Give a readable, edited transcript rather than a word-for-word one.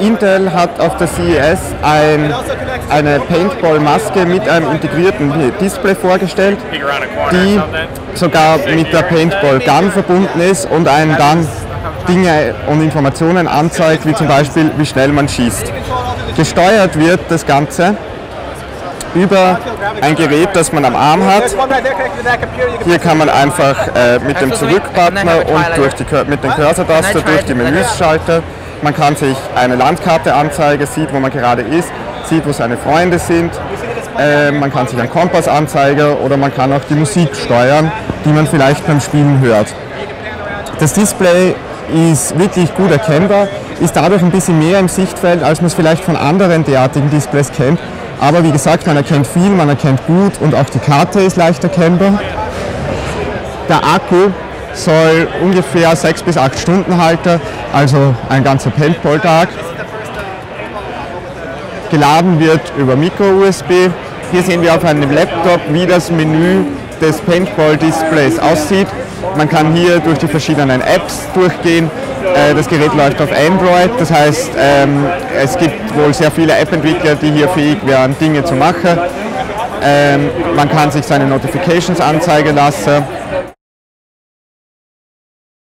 Intel hat auf der CES eine Paintball-Maske mit einem integrierten Display vorgestellt, die sogar mit der Paintball-Gun verbunden ist und einem dann Dinge und Informationen anzeigt, wie zum Beispiel, wie schnell man schießt. Gesteuert wird das Ganze über ein Gerät, das man am Arm hat. Hier kann man einfach mit dem Zurückbutton und mit dem Cursor-Taster durch die Menüs schalten. Man kann sich eine Landkarte anzeigen, sieht, wo man gerade ist, sieht, wo seine Freunde sind. Man kann sich einen Kompass anzeigen oder man kann auch die Musik steuern, die man vielleicht beim Spielen hört. Das Display ist wirklich gut erkennbar, ist dadurch ein bisschen mehr im Sichtfeld, als man es vielleicht von anderen derartigen Displays kennt. Aber wie gesagt, man erkennt viel, man erkennt gut und auch die Karte ist leicht erkennbar. Der Akku soll ungefähr 6 bis 8 Stunden halten, also ein ganzer Paintball-Tag. Geladen wird über Micro-USB. Hier sehen wir auf einem Laptop, wie das Menü des Paintball-Displays aussieht. Man kann hier durch die verschiedenen Apps durchgehen. Das Gerät läuft auf Android, das heißt, es gibt wohl sehr viele App-Entwickler, die hier fähig wären, Dinge zu machen. Man kann sich seine Notifications anzeigen lassen.